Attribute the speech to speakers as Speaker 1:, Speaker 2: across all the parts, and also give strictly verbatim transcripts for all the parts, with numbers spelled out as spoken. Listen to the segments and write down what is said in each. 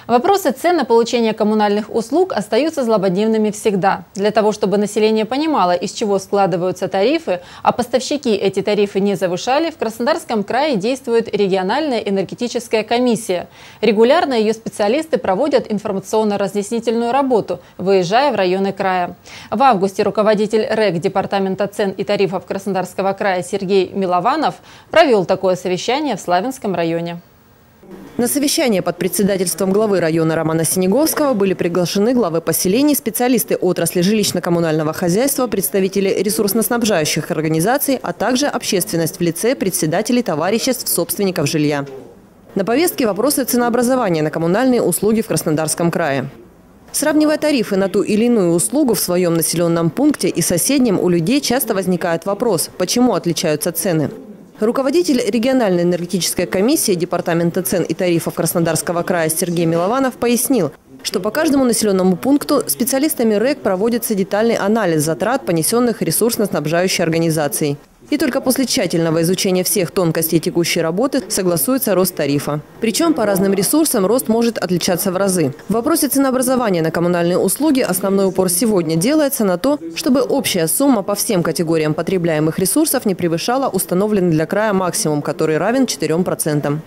Speaker 1: Вопросы цен на получение коммунальных услуг остаются злободневными всегда. Для того, чтобы население понимало, из чего складываются тарифы, а поставщики эти тарифы не завышали, в Краснодарском крае действует региональная энергетическая комиссия. Регулярно ее специалисты проводят информационно-разъяснительную работу, выезжая в районы края. В августе руководитель РЭК Департамента цен и тарифов Краснодарского края Сергей Милованов провел такое совещание в Славянском районе.
Speaker 2: На совещание под председательством главы района Романа Синеговского были приглашены главы поселений, специалисты отрасли жилищно-коммунального хозяйства, представители ресурсно-снабжающих организаций, а также общественность в лице председателей товариществ собственников жилья. На повестке вопросы ценообразования на коммунальные услуги в Краснодарском крае. Сравнивая тарифы на ту или иную услугу в своем населенном пункте и соседнем, у людей часто возникает вопрос, почему отличаются цены. Руководитель региональной энергетической комиссии Департамента цен и тарифов Краснодарского края Сергей Милованов пояснил, что по каждому населенному пункту специалистами РЭК проводится детальный анализ затрат, понесенных ресурсно-снабжающей организацией. И только после тщательного изучения всех тонкостей текущей работы согласуется рост тарифа. Причем по разным ресурсам рост может отличаться в разы. В вопросе ценообразования на коммунальные услуги основной упор сегодня делается на то, чтобы общая сумма по всем категориям потребляемых ресурсов не превышала установленный для края максимум, который равен четырем процентам.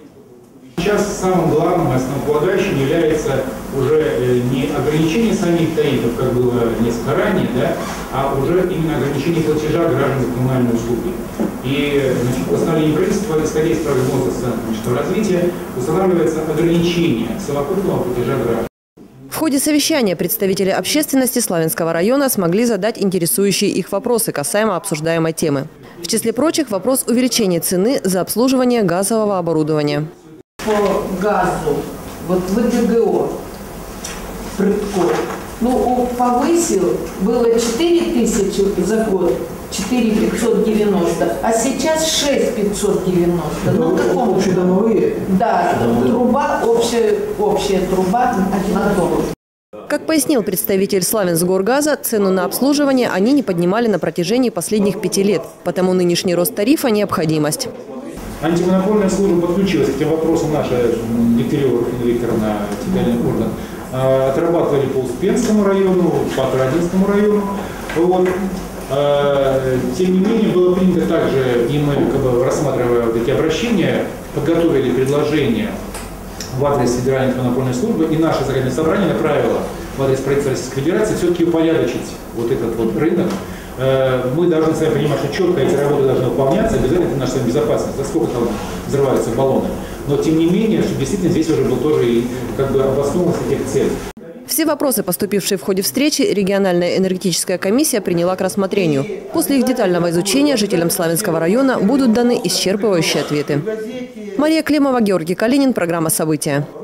Speaker 3: Сейчас самым главным, основополагающим является уже не ограничение самих тарифов, как было несколько ранее, да, а уже именно ограничение платежа граждан за коммунальные услуги. И значит, постановление правительства, исходя из прогноза социально-экономического развития, устанавливается ограничение совокупного платежа граждан.
Speaker 2: В ходе совещания представители общественности Славянского района смогли задать интересующие их вопросы касаемо обсуждаемой темы. В числе прочих вопрос увеличения цены за обслуживание газового оборудования.
Speaker 4: По газу, вот ВДГО, Прытков, ну, повысил, было четыре тысячи за год, четыре тысячи пятьсот девяносто, а сейчас шесть тысяч пятьсот девяносто. Ну, каком? Общедомовые? Да, труба, общая, общая труба на дом.
Speaker 2: Как пояснил представитель Славянсгоргаза, цену на обслуживание они не поднимали на протяжении последних пяти лет, потому нынешний рост тарифа – необходимость.
Speaker 3: Антимонопольная служба подключилась к этим вопросам, наша Дегтярева Викторовна, федеральный орган, отрабатывали по Успенскому району, по Традинскому району. Вот. Тем не менее, было принято также, и мы, как бы, рассматривая вот эти обращения, подготовили предложение в адрес Федеральной антимонопольной службы, и наше законодательное собрание направило в адрес правительства Российской Федерации все-таки упорядочить вот этот вот рынок. Мы должны с вами понимать, что четко эти работы должны выполняться, обязательно это наша безопасность, за сколько там взрываются баллоны. Но тем не менее, что действительно здесь уже был тоже и как бы обоснованность этих целей.
Speaker 2: Все вопросы, поступившие в ходе встречи, региональная энергетическая комиссия приняла к рассмотрению. После их детального изучения жителям Славянского района будут даны исчерпывающие ответы. Мария Климова, Георгий Калинин, программа «События».